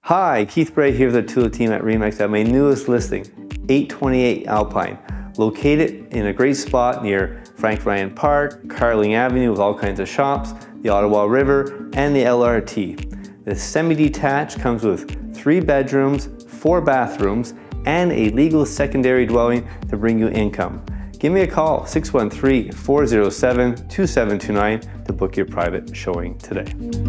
Hi, Keith Bray here with the Tulip team at Remax at my newest listing, 828 Alpine, located in a great spot near Frank Ryan Park, Carling Avenue with all kinds of shops, the Ottawa River, and the LRT. The semi-detached comes with 3 bedrooms, 4 bathrooms, and a legal secondary dwelling to bring you income. Give me a call, 613-407-2729 to book your private showing today.